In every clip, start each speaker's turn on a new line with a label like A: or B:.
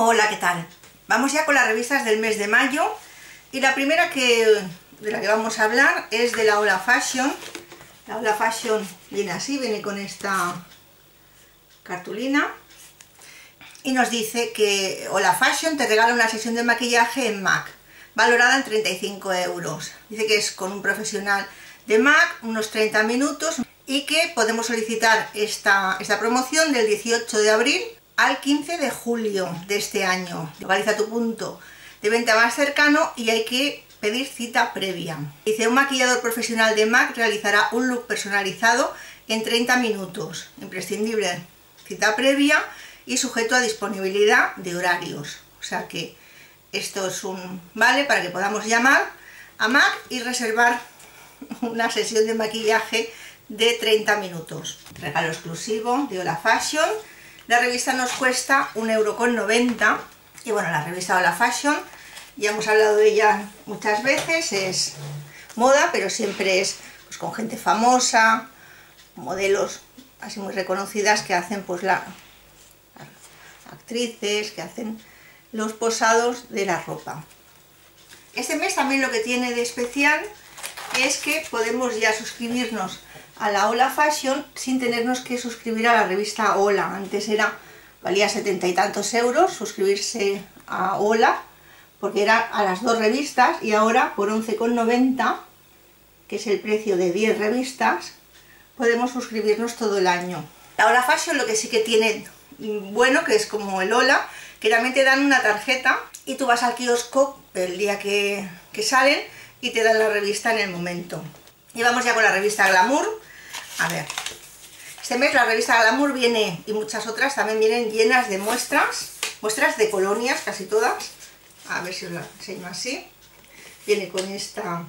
A: Hola, ¿qué tal? Vamos ya con las revistas del mes de mayo y la primera de la que vamos a hablar es de la Hola Fashion. La Hola Fashion viene así, viene con esta cartulina y nos dice que Hola Fashion te regala una sesión de maquillaje en MAC valorada en 35 euros. Dice que es con un profesional de MAC, unos 30 minutos, y que podemos solicitar esta promoción del 18 de abril al 15 de julio de este año. Localiza tu punto de venta más cercano y hay que pedir cita previa. Dice, un maquillador profesional de MAC realizará un look personalizado en 30 minutos. Imprescindible cita previa y sujeto a disponibilidad de horarios. O sea que esto es vale para que podamos llamar a MAC y reservar una sesión de maquillaje de 30 minutos. Regalo exclusivo de Hola Fashion. La revista nos cuesta 1,90 € y bueno, la revista Hola Fashion, ya hemos hablado de ella muchas veces, es moda, pero siempre es pues, con gente famosa, modelos así muy reconocidas que hacen pues las actrices, que hacen los posados de la ropa. Este mes también lo que tiene de especial es que podemos ya suscribirnos a la Hola Fashion sin tenernos que suscribir a la revista Hola. Antes valía 70 y tantos euros suscribirse a Hola, porque era a las dos revistas, y ahora por 11,90 €, que es el precio de 10 revistas, podemos suscribirnos todo el año. La Hola Fashion lo que sí que tiene bueno, que es como el Hola, que también te dan una tarjeta y tú vas al kiosco el día que salen y te dan la revista en el momento. Y vamos ya con la revista Glamour. A ver, este mes la revista Glamour viene, y muchas otras también vienen llenas de muestras de colonias, casi todas. A ver si os la enseño así. Viene con esta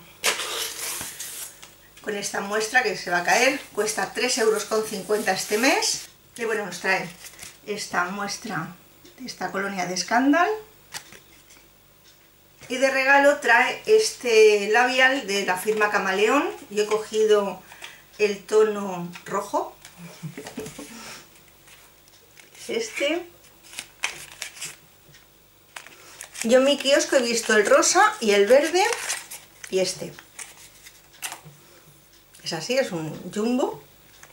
A: muestra que se va a caer, cuesta 3,50 € este mes. Y bueno, nos trae esta muestra de esta colonia de Scandal. Y de regalo trae este labial de la firma Camaleón. Yo he cogido el tono rojo, este. Yo en mi kiosco he visto el rosa y el verde y este. Es así, es un jumbo.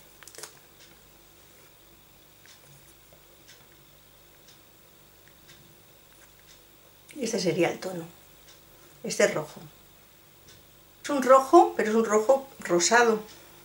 A: Y este sería el tono. Este es rojo. Es un rojo, pero es un rojo rosado.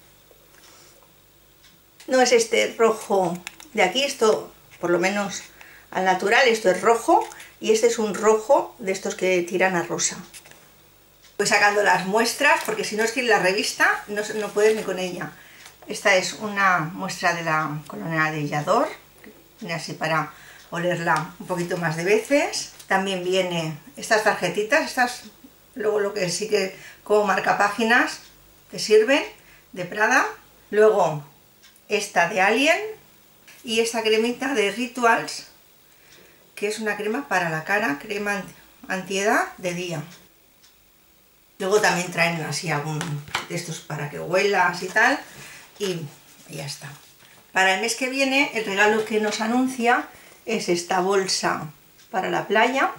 A: No es este rojo de aquí, esto por lo menos al natural, esto es rojo, y este es un rojo de estos que tiran a rosa. Voy sacando las muestras porque si no es que en la revista no puedes ni con ella. Esta es una muestra de la colonia de Yador, viene así para olerla un poquito más de veces. También viene estas tarjetitas, estas luego lo que sí que como marcapáginas te sirven, de Prada. Luego esta de Alien y esta cremita de Rituals, que es una crema para la cara, crema antiedad de día. Luego también traen así algún de estos para que huelas y tal, y ya está. Para el mes que viene el regalo que nos anuncia es esta bolsa para la playa,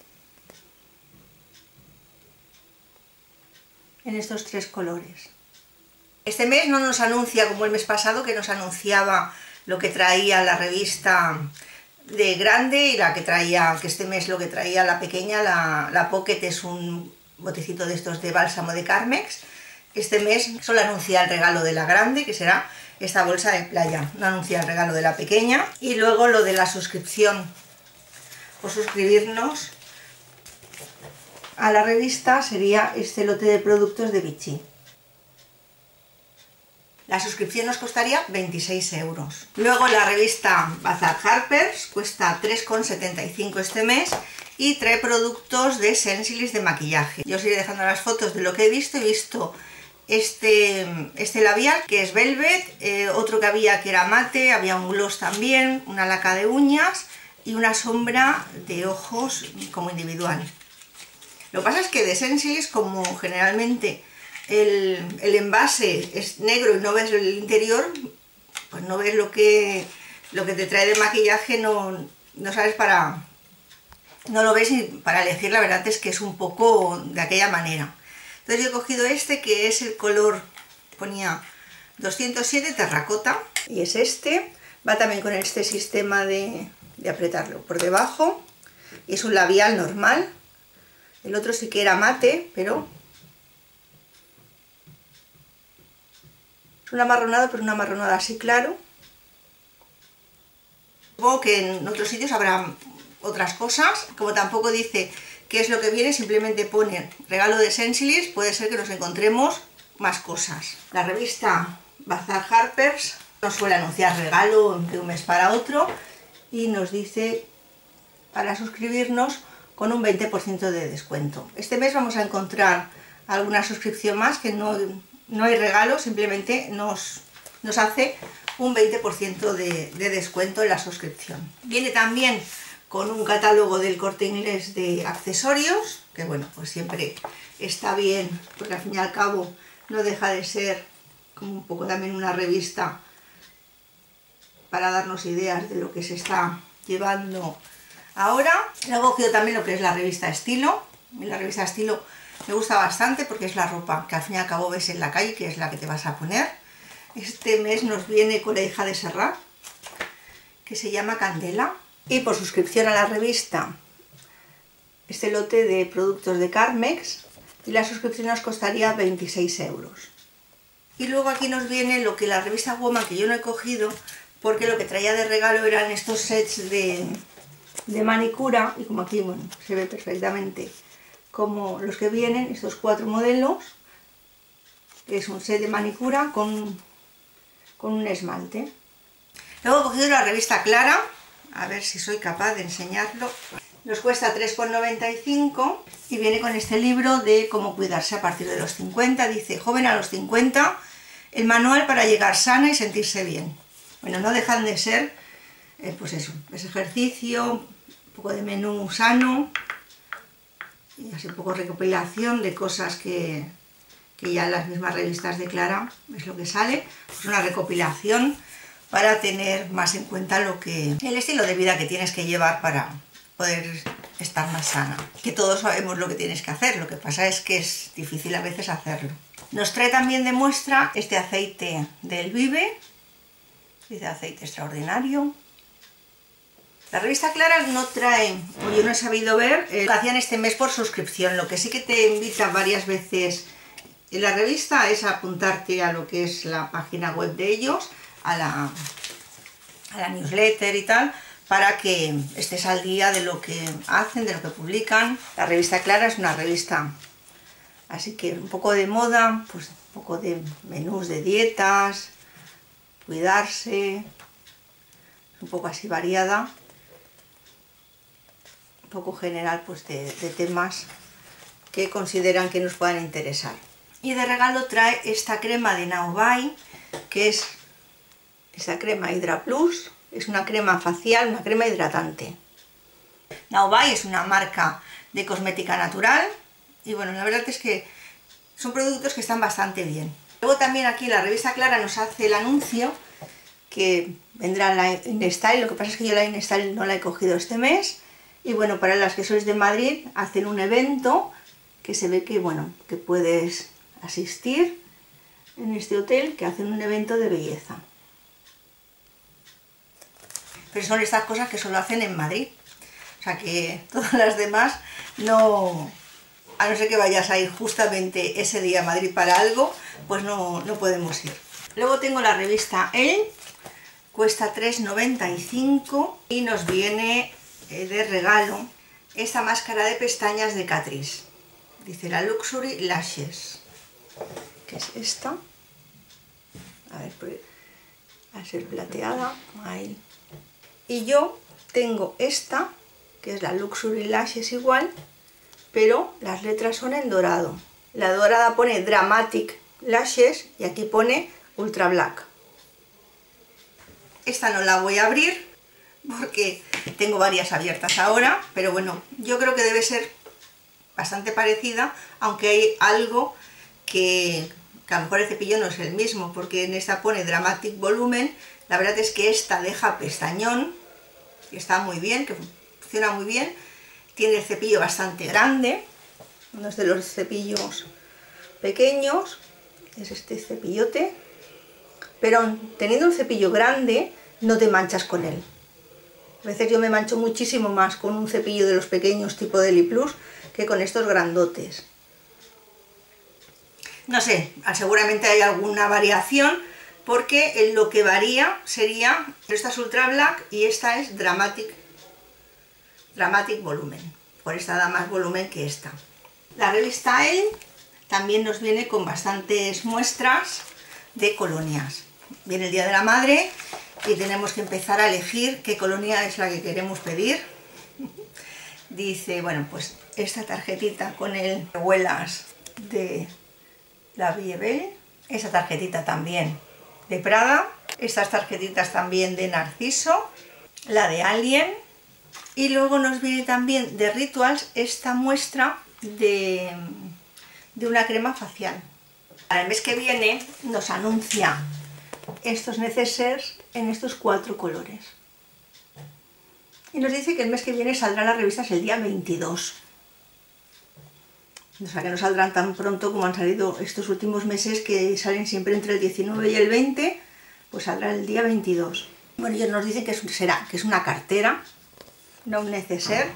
A: en estos 3 colores. Este mes no nos anuncia como el mes pasado, que nos anunciaba lo que traía la revista de grande y la que traía, que este mes lo que traía la pequeña, la Pocket, es un botecito de estos de bálsamo de Carmex. Este mes solo anuncia el regalo de la grande, que será esta bolsa de playa. No anuncia el regalo de la pequeña. Y luego lo de la suscripción, por suscribirnos a la revista, sería este lote de productos de Vichy. La suscripción nos costaría 26 €. Luego la revista Bazar Harper's cuesta 3,75 € este mes y trae productos de Sensilis de maquillaje. Yo os iré dejando las fotos de lo que he visto. He visto este labial que es Velvet, otro que había que era mate, había un gloss también, una laca de uñas y una sombra de ojos como individual. Lo que pasa es que de Sensilis, como generalmente el envase es negro y no ves el interior, pues no ves lo que te trae de maquillaje, no sabes para no lo ves y para elegir la verdad es que es un poco de aquella manera. Entonces yo he cogido este que es el color, ponía 207 terracota, y es este, va también con este sistema de apretarlo por debajo, y es un labial normal. El otro sí que era mate, pero es un amarronado, pero un amarronado así claro. Supongo que en otros sitios habrá otras cosas, como tampoco dice qué es lo que viene, simplemente pone regalo de Sensilis, puede ser que nos encontremos más cosas. La revista Bazar Harper's nos suele anunciar regalo de un mes para otro y nos dice para suscribirnos con un 20% de descuento. Este mes vamos a encontrar alguna suscripción más que no hay regalo, simplemente nos hace un 20% de descuento en la suscripción. Viene también con un catálogo del Corte Inglés de accesorios, que bueno, pues siempre está bien, porque al fin y al cabo no deja de ser como un poco también una revista para darnos ideas de lo que se está llevando ahora. He cogido también lo que es la revista Estilo. La revista Estilo me gusta bastante porque es la ropa que al fin y al cabo ves en la calle, que es la que te vas a poner. Este mes nos viene con la hija de Serrat, que se llama Candela. Y por suscripción a la revista, este lote de productos de Carmex, y la suscripción nos costaría 26 euros. Y luego aquí nos viene lo que la revista Woman, que yo no he cogido, porque lo que traía de regalo eran estos sets de manicura, y como aquí bueno, se ve perfectamente como los que vienen, estos 4 modelos, que es un set de manicura con un esmalte. Luego he cogido la revista Clara, a ver si soy capaz de enseñarlo. Nos cuesta 3,95 y viene con este libro de cómo cuidarse a partir de los 50. Dice, joven a los 50, el manual para llegar sana y sentirse bien. Bueno, no dejan de ser, pues eso, es ejercicio, un poco de menú sano, y así un poco recopilación de cosas que ya en las mismas revistas de Clara es lo que sale. Pues una recopilación para tener más en cuenta el estilo de vida que tienes que llevar para poder estar más sana. Que todos sabemos lo que tienes que hacer, lo que pasa es que es difícil a veces hacerlo. Nos trae también de muestra este aceite del Vive, dice aceite extraordinario. La revista Clara no trae, o yo no he sabido ver, lo que hacían este mes por suscripción. Lo que sí que te invitan varias veces en la revista es apuntarte a lo que es la página web de ellos, a la newsletter y tal, para que estés al día de lo que hacen, de lo que publican. La revista Clara es una revista así que un poco de moda, pues un poco de menús de dietas, cuidarse, un poco así variada, un poco general pues de temas que consideran que nos puedan interesar. Y de regalo trae esta crema de Now By, que es esta crema Hydra Plus, es una crema facial, una crema hidratante. Now By es una marca de cosmética natural y bueno, la verdad es que son productos que están bastante bien. Luego también aquí la revista Clara nos hace el anuncio que vendrá la InStyle, lo que pasa es que yo la InStyle no la he cogido este mes, y bueno, para las que sois de Madrid hacen un evento que se ve que bueno, que puedes asistir en este hotel, que hacen un evento de belleza. Pero son estas cosas que solo hacen en Madrid, o sea que todas las demás no, a no ser que vayas a ir justamente ese día a Madrid para algo, pues no podemos ir. Luego tengo la revista Elle, cuesta 3,95 y nos viene de regalo esta máscara de pestañas de Catrice. Dice la Luxury Lashes, que es esta. A ver, va a ser plateada. Ahí. Y yo tengo esta, que es la Luxury Lashes igual, pero las letras son en dorado. La dorada pone Dramatic Lashes y aquí pone Ultra Black. Esta no la voy a abrir porque tengo varias abiertas ahora, pero bueno, yo creo que debe ser bastante parecida, aunque hay algo que a lo mejor el cepillo no es el mismo, porque en esta pone Dramatic Volumen. La verdad es que esta deja pestañón, que está muy bien, que funciona muy bien. Tiene el cepillo bastante grande, no es de los cepillos pequeños, es este cepillote, pero teniendo un cepillo grande no te manchas con él. A veces yo me mancho muchísimo más con un cepillo de los pequeños tipo Deli Plus que con estos grandotes. No sé, seguramente hay alguna variación, porque lo que varía sería, esta es Ultra Black y esta es Dramatic Volumen, por esta da más volumen que esta. La revista Elle también nos viene con bastantes muestras de colonias. Viene el Día de la Madre y tenemos que empezar a elegir qué colonia es la que queremos pedir. Dice, bueno, pues esta tarjetita con el abuelas de la Vie Belle, esa tarjetita también de Prada, estas tarjetitas también de Narciso, la de Alien, y luego nos viene también de Rituals esta muestra de una crema facial. Para el mes que viene nos anuncia estos necesers en estos 4 colores. Y nos dice que el mes que viene saldrán las revistas el día 22. O sea que no saldrán tan pronto como han salido estos últimos meses, que salen siempre entre el 19 y el 20, pues saldrá el día 22. Bueno, ellos nos dicen que es una cartera, no un neceser.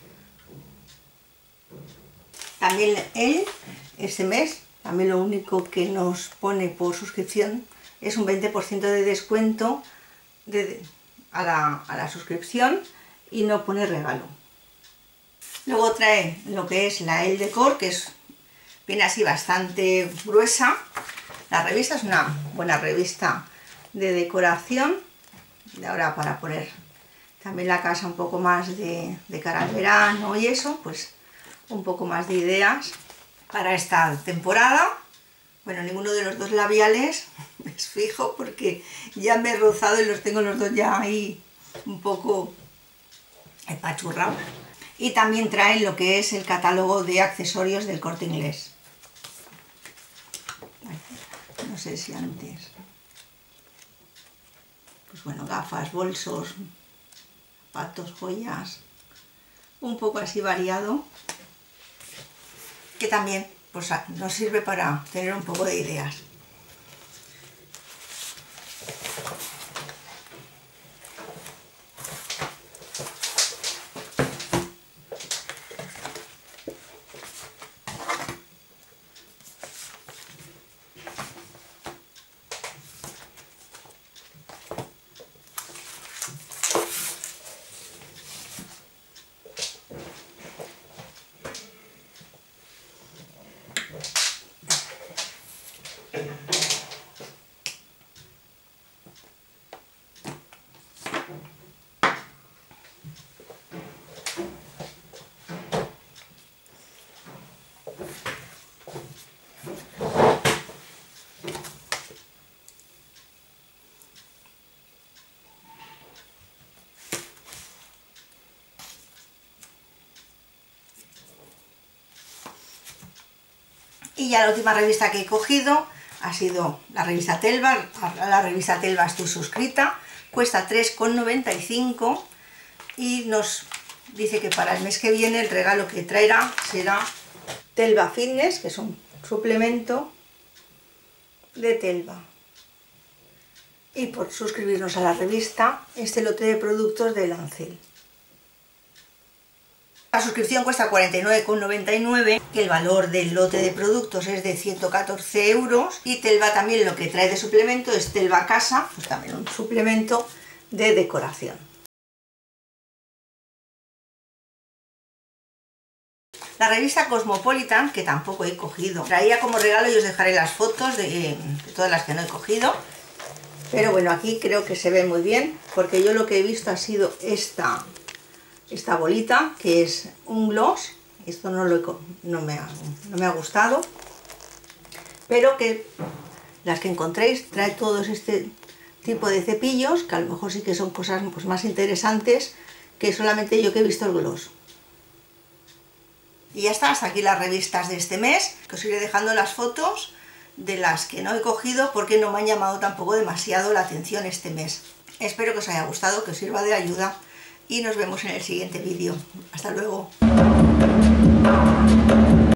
A: También él, este mes, también lo único que nos pone por suscripción es un 20% de descuento a la suscripción, y no pone regalo. Luego trae lo que es la Elle Decor, que viene así bastante gruesa. La revista es una buena revista de decoración, de ahora para poner también la casa un poco más de cara al verano y eso, pues un poco más de ideas para esta temporada. Bueno, ninguno de los dos labiales es fijo porque ya me he rozado y los tengo los dos ya ahí un poco empachurrados. Y también traen lo que es el catálogo de accesorios del Corte Inglés. No sé si antes. Pues bueno, gafas, bolsos, zapatos, joyas, un poco así variado, que también pues nos sirve para tener un poco de ideas. Y ya la última revista que he cogido ha sido la revista Telva. A la revista Telva estoy suscrita, cuesta 3,95 y nos dice que para el mes que viene el regalo que traerá será Telva Fitness, que es un suplemento de Telva. Y por suscribirnos a la revista, este lote de productos de Lancel. La suscripción cuesta 49,99, y el valor del lote de productos es de 114 euros. Y Telva también lo que trae de suplemento es Telva Casa, pues también un suplemento de decoración. La revista Cosmopolitan, que tampoco he cogido, traía como regalo, y os dejaré las fotos de todas las que no he cogido. Pero bueno, aquí creo que se ve muy bien, porque yo lo que he visto ha sido esta bolita, que es un gloss. Esto no me ha gustado, pero que las que encontréis trae todos este tipo de cepillos, que a lo mejor sí que son cosas pues más interesantes que solamente yo que he visto el gloss. Y ya está, hasta aquí las revistas de este mes, que os iré dejando las fotos de las que no he cogido porque no me han llamado tampoco demasiado la atención este mes. Espero que os haya gustado, que os sirva de ayuda y nos vemos en el siguiente vídeo. Hasta luego.